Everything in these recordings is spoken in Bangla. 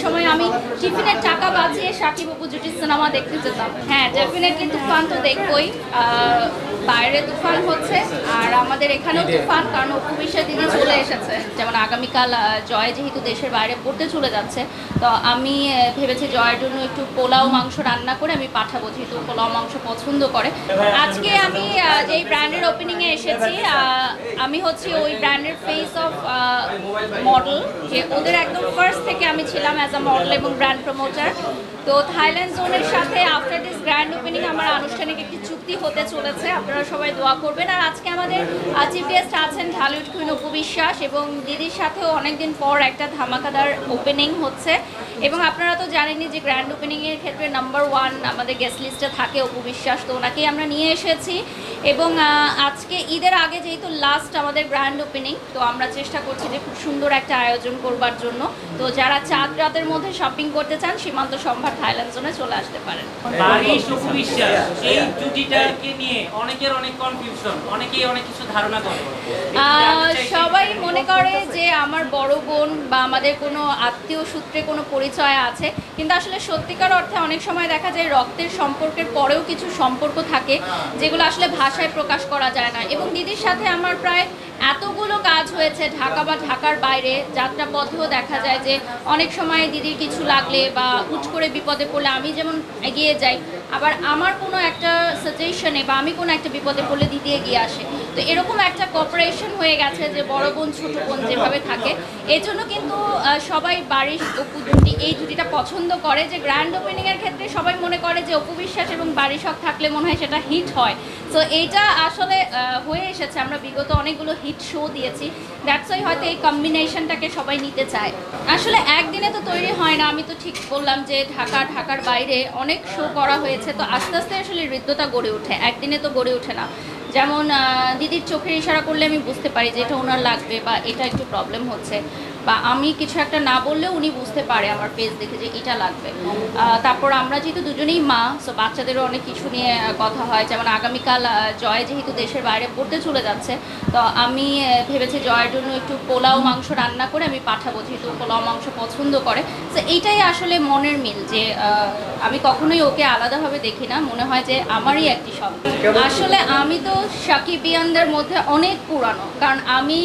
সময় আমি টিফিনের টাকা বাঁচিয়ে সাকিব অপু জুটির সিনেমা দেখতে যেতাম। হ্যাঁ, ডেফিনেটলি তুফান তো দেখবই। বাইরে তুফান হচ্ছে আর আমাদের এখানেও তুফান, কারণ অপু বিশ্বাস দিদি চলে এসেছে। যেমন আগামীকাল জয় যেহেতু দেশের বাইরে পড়তে চলে যাচ্ছে, তো আমি ভেবেছি জয়ের জন্য একটু পোলাও মাংস রান্না করে আমি পাঠাবো, যেহেতু পোলাও মাংস পছন্দ করে। আজকে আমি যেই ব্র্যান্ডের ওপেনিংয়ে এসেছি, আমি হচ্ছে ওই ব্র্যান্ডের ফেস অফ মডেল, যে ওদের একদম ফার্স্ট থেকে আমি ছিলাম অ্যাজ আ মডেল এবং ব্র্যান্ড প্রমোটার। তো থাইল্যান্ড জোনের সাথে আফটার দিস গ্র্যান্ড ওপেনিং আমার আনুষ্ঠানিক একটি চুক্তি হতে চলেছে। আপনারা সবাই দোয়া করবেন। আর আজকে আমাদের চিফ গেস্ট আছেন ঢালিউড কুইন অপু বিশ্বাস, এবং দিদির সাথেও অনেকদিন পর একটা ধামাকাদার ওপেনিং হচ্ছে। এবং আপনারা তো জানেনই যে গ্র্যান্ড ওপেনিংয়ের ক্ষেত্রে নাম্বার 1 আমাদের গেস্ট লিস্টে থাকে অপু বিশ্বাস, তো ওনাকেই আমরা নিয়ে এসেছি। এবং আজকে ঈদের আগে যেহেতু লাস্ট আমাদের গ্র্যান্ড ওপেনিং, তো আমরা চেষ্টা করছি যে খুব সুন্দর একটা আয়োজন করবার জন্য। তো যারা চাঁদ রাতের মধ্যে শপিং করতে চান, সীমান্ত সম্ভার থাইল্যান্ড জোনে চলে আসতে পারেন। বারিশ অপু বিশ্বাস এই জুটিটাকে নিয়ে অনেকের অনেক কনফিউশন, অনেকেই অনেক কিছু ধারণা করে। সবাই মনে করে যে আমার বড় বোন বা আমাদের কোনো আত্মীয় সূত্রে কোনো পরিচয় আছে, কিন্তু আসলে সত্যিকার অর্থে অনেক সময় দেখা যায় রক্তের সম্পর্কের পরেও কিছু সম্পর্ক থাকে যেগুলো আসলে ভাষায় প্রকাশ করা যায় না। এবং দিদির সাথে আমার প্রায় এতগুলো কাজ হয়েছে ঢাকা বা ঢাকার বাইরে, যাত্রাপথেও দেখা যায় যে অনেক সময় দিদির কিছু লাগলে বা হুট করে বিপদে পড়লে আমি যেমন এগিয়ে যাই, আবার আমার কোনো একটা সাজেশনে বা আমি কোনো একটা বিপদে পড়লে দিদি এগিয়ে আসে। তো এরকম একটা কপারেশন হয়ে গেছে যে বড় বোন ছোট বোন যেভাবে থাকে। এই জন্য কিন্তু সবাই বারিশ অপু জুটি এই জুটিটা পছন্দ করে। যে গ্র্যান্ড ওপেনিংয়ের ক্ষেত্রে সবাই মনে করে যে অপু বিশ্বাস এবং বারিশ হক থাকলে মনে হয় সেটা হিট হয়। সো এইটা আসলে হয়ে এসেছে, আমরা বিগত অনেকগুলো হিট শো দিয়েছি, দ্যাটস ওয়াই হয়তো এই কম্বিনেশনটাকে সবাই নিতে চায়। আসলে একদিনে তো তৈরি হয় না, আমি তো ঠিক বললাম যে ঢাকার বাইরে অনেক শো করা হয়েছে, তো আস্তে আস্তে আসলে হৃদ্যতা গড়ে ওঠে, একদিনে তো গড়ে ওঠে না। যেমন দিদির চোখের ইশারা করলে আমি বুঝতে পারি যে এটা ওনার লাগবে বা এটা একটু প্রবলেম হচ্ছে, বা আমি কিছু একটা না বললেও উনি বুঝতে পারে আমার ফেস দেখে যে এটা লাগবে। তারপর আমরা যেহেতু দুজনেই মা, সো বাচ্চাদেরও অনেক কিছু নিয়ে কথা হয়। যেমন আগামীকাল জয় যেহেতু দেশের বাইরে পড়তে চলে যাচ্ছে, তো আমি ভেবেছি জয়ের জন্য একটু পোলাও মাংস রান্না করে আমি পাঠাবো, যেহেতু পোলাও মাংস পছন্দ করে। তো এইটাই আসলে মনের মিল, যে আমি কখনোই ওকে আলাদাভাবে দেখি না, মনে হয় যে আমারই একটি সন্তান। আসলে আমি তো সাকিবিয়ানদের মধ্যে অনেক পুরানো, কারণ আমি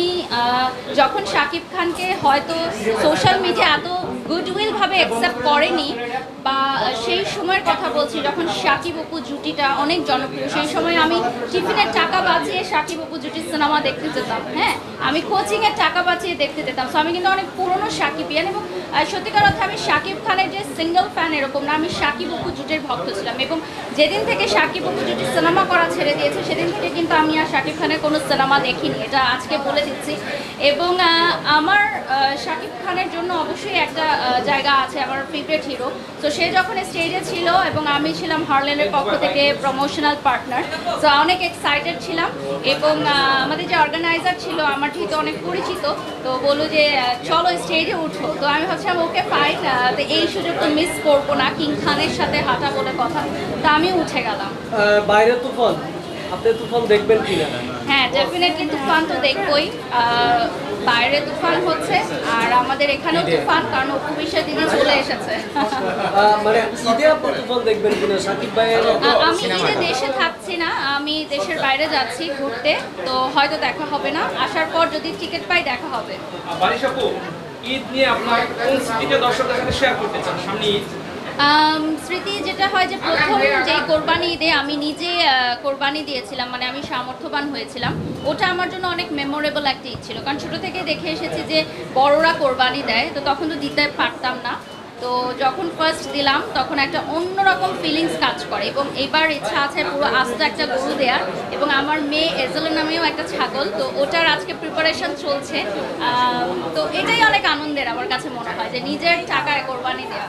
যখন শাকিব খানকে হয়তো সোশ্যাল মিডিয়া এত গুডউইলভাবে অ্যাকসেপ্ট করেনি, বা সেই সময়ের কথা বলছি যখন সাকিব অপু জুটিটা অনেক জনপ্রিয়, সেই সময় আমি টিফিনের টাকা বাঁচিয়ে সাকিব অপু জুটির সিনেমা দেখতে যেতাম। হ্যাঁ, আমি কোচিংয়ের টাকা বাঁচিয়ে দেখতে যেতাম। সো আমি কিন্তু অনেক পুরনো সাকিবিয়ান, এবং সত্যিকার অর্থে আমি শাকিব খানের যে সিঙ্গেল ফ্যান এরকম না, আমি সাকিব অপু জুটির ভক্ত ছিলাম। এবং যেদিন থেকে সাকিব অপু জুটির সিনেমা করা ছেড়ে দিয়েছে, সেদিন থেকে কিন্তু আমি আর শাকিব খানের কোনো সিনেমা দেখিনি, এটা আজকে বলে দিচ্ছি। এবং আমার শাকিব খানের জন্য অবশ্যই একটা জায়গা আছে, আমার ফেভারিট হিরো। তো সে যখন স্টেজে ছিল এবং আমি ছিলাম হারল্যান্ডের পক্ষ থেকে প্রমোশনাল পার্টনার, তো অনেক এক্সাইটেড ছিলাম। এবং আমাদের যে অর্গানাইজার ছিল আমার যেহেতু অনেক পরিচিত, তো বললো যে চলো স্টেজে উঠো। তো আমি ভাবছিলাম ওকে ফাইন, তো এই সুযোগ তো মিস করবো না, কিং খানের সাথে হাঁটা বলে কথা, তো আমি উঠে গেলাম। বাইরে তুফান, আপনি তুফান দেখবেন কিনা? হ্যাঁ, ডেফিনেটলি তুফান তো দেখবই। বাইরে তুফান হচ্ছে আর আমাদের এখানেও তুফান, কারণ অপু বিশ্বাস দিদি চলে এসেছে। মানে ঈদে আপনি তুফান দেখবেন কিনা সাকিব ভাইয়ের? আমি ঈদে দেশে থাকছি না, আমি দেশের বাইরে যাচ্ছি ঘুরতে, তো হয়তো দেখা হবে না, আসার পর যদি টিকিট পাই দেখা হবে। বারিশ আপু, ঈদ নিয়ে আপনার কোন স্মৃতিটা দর্শকদের সাথে শেয়ার করতে চান সামনে ঈদ? স্মৃতি যেটা হয় যে প্রথম যে কোরবানি ঈদে আমি নিজে কোরবানি দিয়েছিলাম, মানে আমি সামর্থ্যবান হয়েছিলাম, ওটা আমার জন্য অনেক মেমোরেবল একটা ঈদ ছিল। কারণ ছোটো থেকে দেখে এসেছি যে বড়রা কোরবানি দেয়, তো তখন তো দিতে পারতাম না। তো যখন ফার্স্ট দিলাম তখন একটা অন্যরকম ফিলিংস কাজ করে, এবং এবার ইচ্ছা আছে পুরো আস্ত একটা গরু দেওয়ার, এবং আমার মেয়ে এজলের নামেও একটা ছাগল, তো ওটার আজকে প্রিপারেশন চলছে। তো এটাই অনেক আনন্দের আমার কাছে মনে হয়, যে নিজের টাকায় কোরবানি দেওয়া।